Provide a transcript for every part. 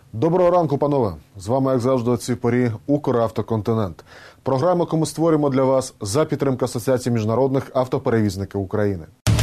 Доброго ранку, панове! З вами, як завжди, у цій порі «Укравтоконтинент». Програма, яку ми створюємо для вас за підтримки Асоціації міжнародних автоперевізників України.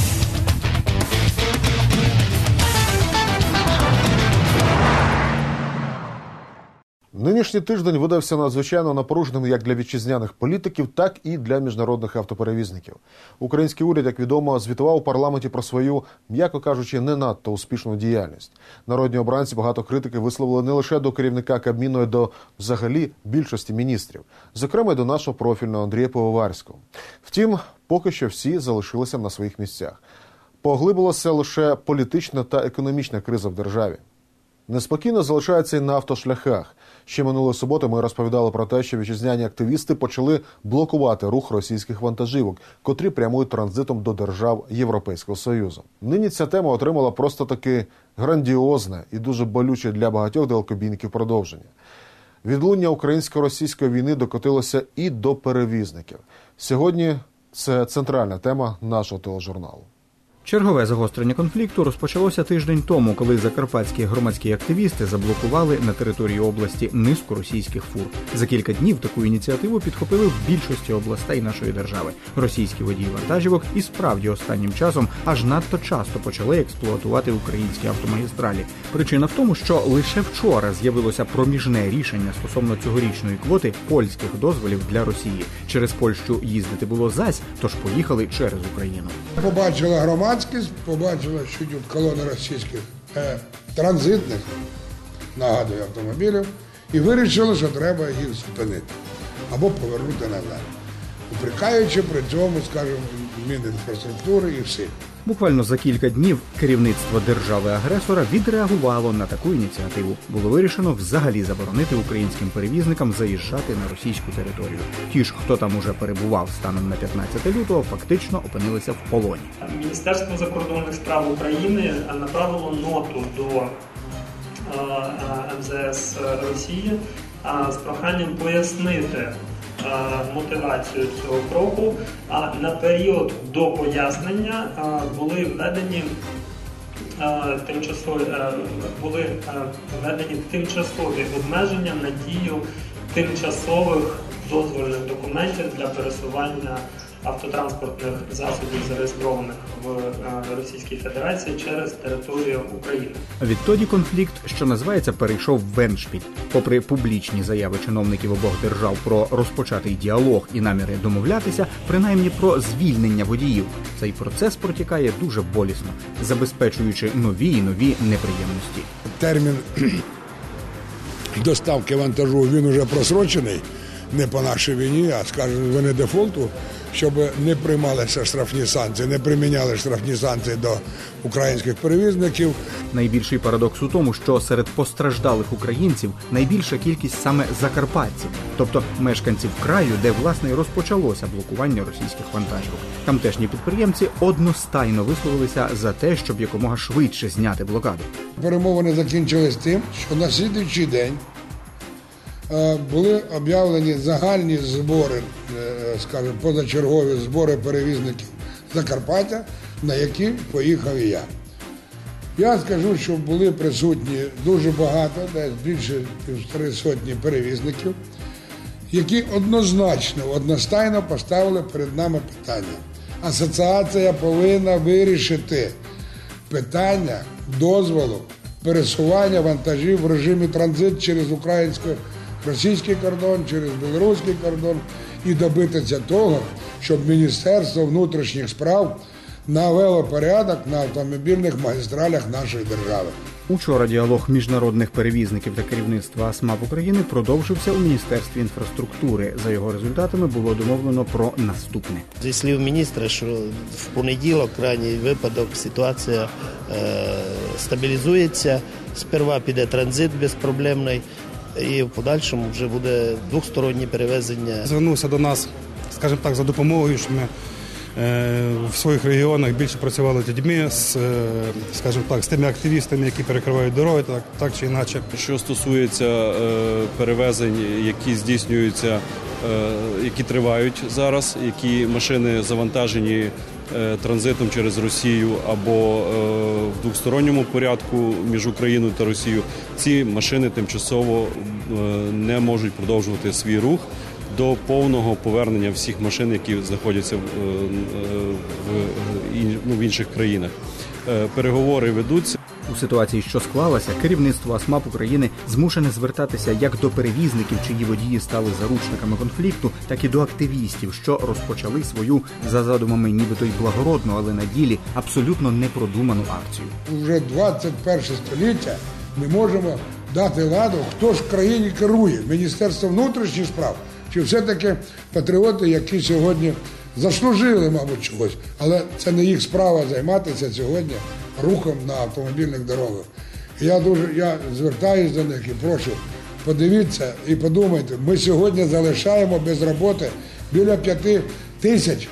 Нинішній тиждень видався надзвичайно напруженим як для вітчизняних політиків, так і для міжнародних автоперевізників. Український уряд, як відомо, звітував у парламенті про свою, м'яко кажучи, не надто успішну діяльність. Народні обранці багато критики висловили не лише до керівника Кабміну, а до, взагалі, більшості міністрів. Зокрема, й до нашого профільного Андрія Пивоварського. Втім, поки що всі залишилися на своїх місцях. Поглибилася лише політична та економічна криза в державі. Неспокійно залишається і на автошляхах. Ще минулої суботи ми розповідали про те, що вітчизняні активісти почали блокувати рух російських вантажівок, котрі прямують транзитом до держав Європейського Союзу. Нині ця тема отримала просто таки грандіозне і дуже болюче для багатьох далекобійників продовження. Відлуння українсько-російської війни докотилося і до перевізників. Сьогодні це центральна тема нашого тележурналу. Чергове загострення конфлікту розпочалося тиждень тому, коли закарпатські громадські активісти заблокували на території області низку російських фур. За кілька днів таку ініціативу підхопили в більшості областей нашої держави. Російські водії вантажівок і справді останнім часом аж надто часто почали експлуатувати українські автомагістралі. Причина в тому, що лише вчора з'явилося проміжне рішення стосовно цьогорічної квоти польських дозволів для Росії. Через Польщу їздити було зась, тож поїхали через Україну. Побачила громадськість, побачила, що йдуть колони російських транзитних, нагадую, автомобілів, і вирішили, що треба їх зупинити або повернути назад, упрекаючи при цьому, скажімо, Мінінфраструктури і всіх. Буквально за кілька днів керівництво держави-агресора відреагувало на таку ініціативу. Було вирішено взагалі заборонити українським перевізникам заїжджати на російську територію. Ті ж, хто там уже перебував станом на 15 лютого, фактично опинилися в полоні. Міністерство закордонних справ України направило ноту до МЗС Росії з проханням пояснити мотивацію цього кроку, а на період до пояснення були введені тимчасові обмеження на дію тимчасових дозвольних документів для пересування автотранспортних засобів, зареєстрованих в Російській Федерації, через територію України. Відтоді конфлікт, що називається, перейшов в еншпіль. Попри публічні заяви чиновників обох держав про розпочатий діалог і наміри домовлятися, принаймні про звільнення водіїв, цей процес протікає дуже болісно, забезпечуючи нові і нові неприємності. Термін доставки вантажу, він уже просрочений, не по нашій війні, а, скажімо, вини дефолту, щоб не приймалися штрафні санкції, не приміняли штрафні санкції до українських перевізників. Найбільший парадокс у тому, що серед постраждалих українців найбільша кількість саме закарпатців, тобто мешканців краю, де, власне, і розпочалося блокування російських вантажівок. Тамтешні підприємці одностайно висловилися за те, щоб якомога швидше зняти блокаду. Перемовини закінчились тим, що на слідуючий день були об'явлені загальні збори, скажімо, позачергові збори перевізників Закарпаття, на які поїхав і я. Я скажу, що були присутні дуже багато, десь більше 300 перевізників, які одностайно поставили перед нами питання. Асоціація повинна вирішити питання дозволу пересування вантажів в режимі транзит через українсько-російський кордон, через білоруський кордон і добитися того, щоб Міністерство внутрішніх справ навело порядок на автомобільних магістралях нашої держави. Учора діалог міжнародних перевізників та керівництва СМАП України продовжився у Міністерстві інфраструктури. За його результатами було домовлено про наступне. Зі слів міністра, що в понеділок, крайній випадок, ситуація стабілізується. Сперва піде транзит безпроблемний і в подальшому вже буде двостороннє перевезення. Звернувся до нас, скажімо так, за допомогою, що ми в своїх регіонах більше працювали з людьми, скажімо так, з тими активістами, які перекривають дороги, так чи інакше. Що стосується перевезень, які здійснюються, які тривають зараз, які машини завантажені транзитом через Росію або в двосторонньому порядку між Україною та Росією, ці машини тимчасово не можуть продовжувати свій рух до повного повернення всіх машин, які знаходяться в інших країнах. Переговори ведуться. У ситуації, що склалася, керівництво АСМАП України змушене звертатися як до перевізників, чиї водії стали заручниками конфлікту, так і до активістів, що розпочали свою, за задумами нібито й благородну, але на ділі абсолютно непродуману акцію. Уже 21 століття ми можемо дати ладу, хто ж в країні керує, Міністерство внутрішніх справ, чи все-таки патріоти, які сьогодні заслужили, мабуть, чогось, але це не їх справа займатися сьогодні рухом на автомобільних дорогах. Я звертаюся до них і прошу, подивіться і подумайте, ми сьогодні залишаємо без роботи біля 5 тисяч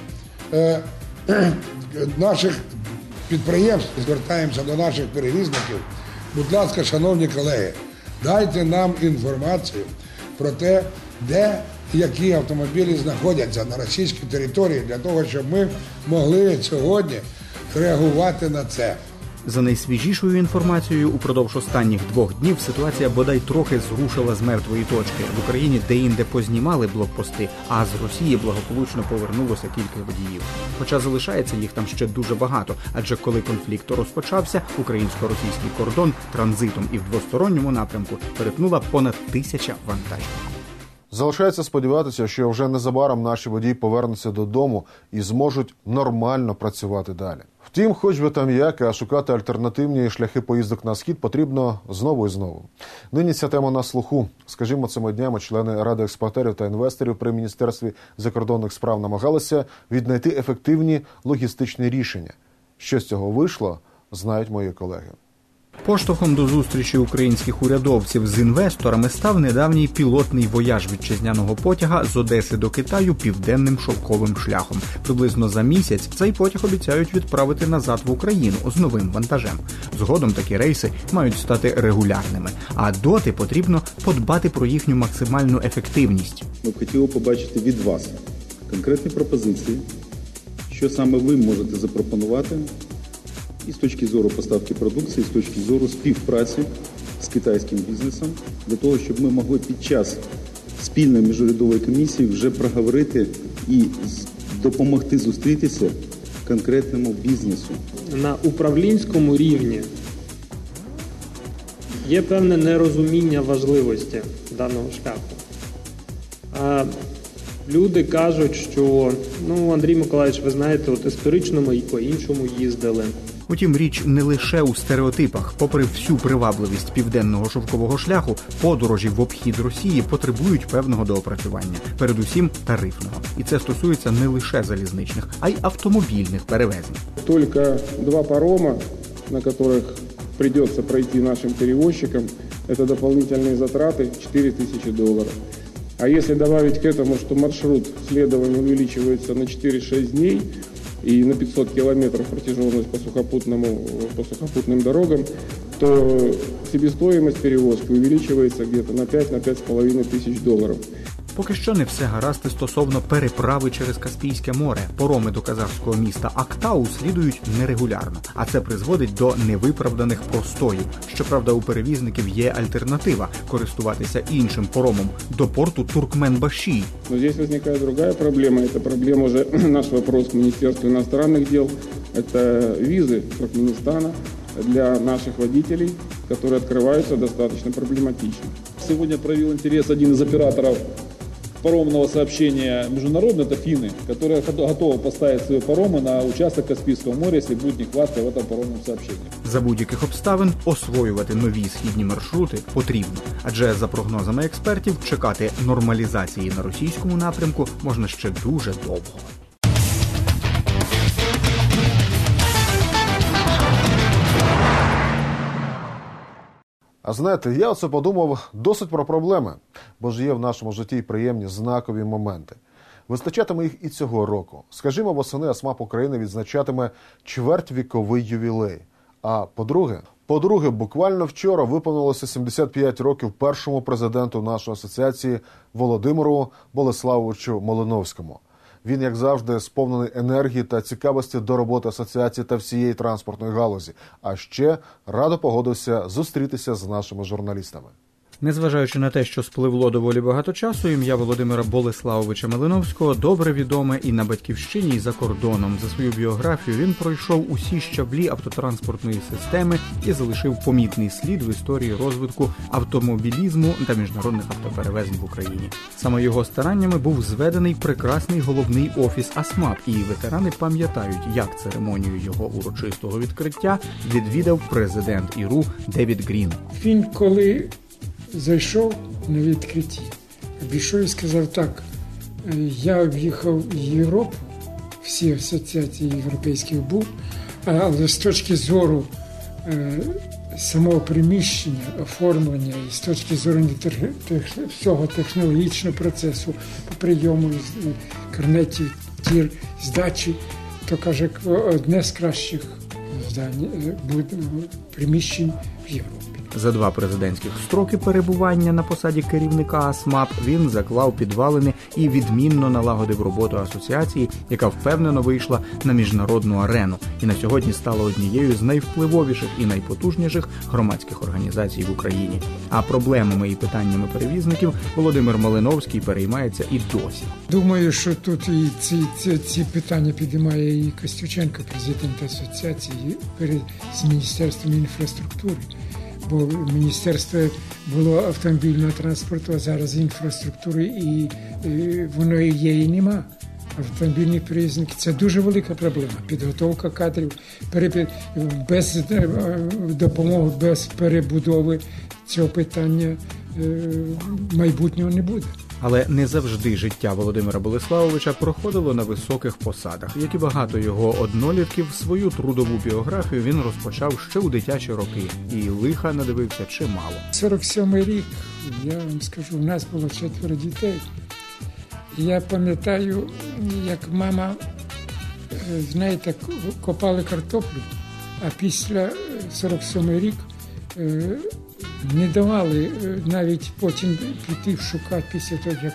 наших підприємств. Звертаємося до наших перевізників. Будь ласка, шановні колеги, дайте нам інформацію про те, де які автомобілі знаходяться на російській території, для того, щоб ми могли сьогодні реагувати на це. За найсвіжішою інформацією, упродовж останніх 2 днів ситуація бодай трохи зрушила з мертвої точки. В Україні де-інде познімали блокпости, а з Росії благополучно повернулося кілька водіїв. Хоча залишається їх там ще дуже багато, адже коли конфлікт розпочався, українсько-російський кордон транзитом і в двосторонньому напрямку перетнула понад 1000 вантажів. Залишається сподіватися, що вже незабаром наші водії повернуться додому і зможуть нормально працювати далі. Втім, хоч би там як, а шукати альтернативні шляхи поїздок на схід потрібно знову і знову. Нині ця тема на слуху. Скажімо, цими днями члени Ради експортерів та інвесторів при Міністерстві закордонних справ намагалися віднайти ефективні логістичні рішення. Що з цього вийшло, знають мої колеги. Поштовхом до зустрічі українських урядовців з інвесторами став недавній пілотний вояж вітчизняного потяга з Одеси до Китаю південним шовковим шляхом. Приблизно за місяць цей потяг обіцяють відправити назад в Україну з новим вантажем. Згодом такі рейси мають стати регулярними, а доти потрібно подбати про їхню максимальну ефективність. Ми б хотіли побачити від вас конкретні пропозиції, що саме ви можете запропонувати і з точки зору поставки продукції, і з точки зору співпраці з китайським бізнесом, для того, щоб ми могли під час спільної міжурядової комісії вже проговорити і допомогти зустрітися конкретному бізнесу. На управлінському рівні є певне нерозуміння важливості даного шляху. А люди кажуть, що, Андрій Миколаївич, ви знаєте, от історично ми і по-іншому їздили. Утім, річ не лише у стереотипах. Попри всю привабливість південного шовкового шляху, подорожі в обхід Росії потребують певного доопрацювання, передусім тарифного. І це стосується не лише залізничних, а й автомобільних перевезень. Тільки 2 парома, на яких придется пройти нашим перевозчикам, це дополнительные затраты $4000. А если добавить к этому, что маршрут следования увеличивается на 4-6 дней, и на 500 километров протяженность по сухопутным дорогам, то себестоимость перевозки увеличивается где-то на 5-5,5 тысяч долларов. Поки що не все гаразд і стосовно переправи через Каспійське море. Пароми до казахського міста Актау слідують нерегулярно, а це призводить до невиправданих простоїв. Щоправда, у перевізників є альтернатива – користуватися іншим паромом до порту Туркменбаші. Но здесь возникает другая проблема. Это проблема уже наш вопрос к Министерству иностранных дел. Это визы Туркменистана для наших водителей, которые открываются достаточно проблематично. Сегодня проявил интерес один из операторов паромного сообщения международного, это финны, которые готовы поставить свои паромы на участок Каспийского моря, если будет нехватка в этом паромном сообщении. За будь-яких обставин освоювати нові східні маршрути потрібно, адже за прогнозами експертів чекати нормалізації на російському напрямку можна ще дуже довго. А знаєте, я оце подумав досить про проблеми, бо ж є в нашому житті й приємні знакові моменти. Вистачатиме їх і цього року. Скажімо, восени АСМАП України відзначатиме чвертьвіковий ювілей. А по-друге, буквально вчора виповнилося 75 років першому президенту нашої асоціації Володимиру Болеславовичу Малиновському. Він, як завжди, сповнений енергії та цікавості до роботи асоціації та всієї транспортної галузі. А ще радо погодився зустрітися з нашими журналістами. Незважаючи на те, що спливло доволі багато часу, ім'я Володимира Болеславовича Малиновського добре відоме і на батьківщині, і за кордоном. За свою біографію він пройшов усі щаблі автотранспортної системи і залишив помітний слід в історії розвитку автомобілізму та міжнародних автоперевезень в Україні. Саме його стараннями був зведений прекрасний головний офіс АСМАП, і ветерани пам'ятають, як церемонію його урочистого відкриття відвідав президент ІРУ Девід Грін. Він коли зайшов на відкритті, обійшов і сказав так: я об'їхав Європу, всі асоціації європейських був, але з точки зору самого приміщення, оформлення і з точки зору всього технологічного процесу по прийому карнетів, тір, здачі, то, каже, одне з кращих приміщень в Європі. За 2 президентських строки перебування на посаді керівника АСМАП він заклав підвалини і відмінно налагодив роботу асоціації, яка впевнено вийшла на міжнародну арену і на сьогодні стала однією з найвпливовіших і найпотужніших громадських організацій в Україні. А проблемами і питаннями перевізників Володимир Малиновський переймається і досі. Думаю, що тут і ці питання підіймає і Костюченко, президент асоціації, перед з Міністерством інфраструктури. Бо міністерство було автомобільного транспорту, а зараз інфраструктури, і воно і є, і нема. Автомобільні перевізники – це дуже велика проблема. Підготовка кадрів, без допомоги, без перебудови цього питання майбутнього не буде. Але не завжди життя Володимира Болеславовича проходило на високих посадах. Як і багато його однолітків, свою трудову біографію він розпочав ще у дитячі роки. І лиха надивився чимало. 47-й рік, я вам скажу, у нас було 4 дітей. Я пам'ятаю, як мама, знаєте, копали картоплю, а після 47-й рік не давали навіть потім піти шукати після того, як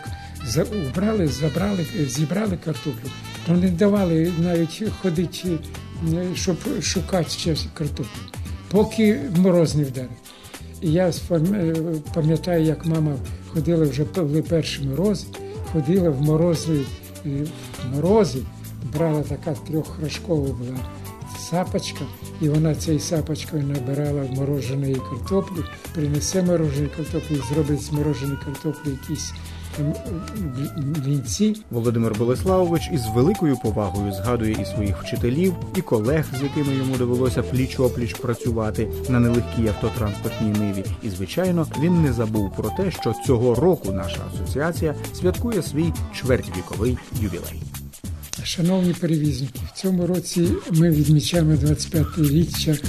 зібрали картоплю, то не давали навіть ходити, щоб шукати ще картоплю, поки мороз не вдарив. І я пам'ятаю, як мама ходила, вже були перші морози, ходила в морози, брала така 3-рожкова була сапочка, і вона цією сапочкою набирала мороженої картоплі, принесе мороженої картоплі, зробить з мороженої картоплі якісь блінці. Володимир Болеславович із великою повагою згадує і своїх вчителів, і колег, з якими йому довелося пліч-опліч працювати на нелегкій автотранспортній ниві. І, звичайно, він не забув про те, що цього року наша асоціація святкує свій чвертьвіковий ювілей. Шановні перевізники, в цьому році ми відмічаємо 25-річчя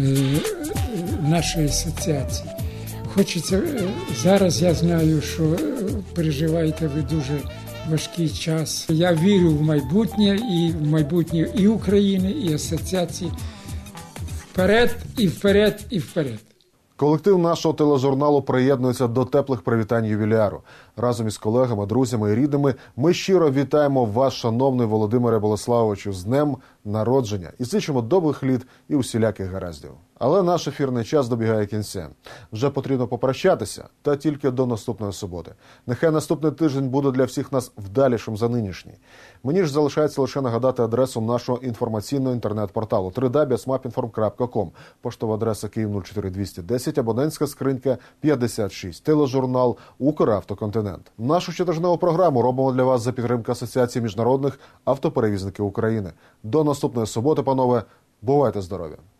нашої асоціації. Хочеться, зараз я знаю, що переживаєте ви дуже важкий час. Я вірю в майбутнє і України, і асоціації. Вперед, і вперед, і вперед. Колектив нашого тележурналу приєднується до теплих привітань ювіляру. Разом із колегами, друзями і рідними ми щиро вітаємо вас, шановний Володимире Болеславовичу, з днем народження і зичимо довгих літ і усіляких гараздів. Але наш ефірний час добігає кінця. Вже потрібно попрощатися, та тільки до наступної суботи. Нехай наступний тиждень буде для всіх нас вдалішим за нинішній. Мені ж залишається лише нагадати адресу нашого інформаційного інтернет-порталу www.asmapinform.com, поштова адреса Київ 04210, абонентська скринька 56, тележурнал «Укравтоконтинент». Нашу щотижневу програму робимо для вас за підтримки Асоціації міжнародних автоперевізників України. До наступної суботи, панове, бувайте здорові!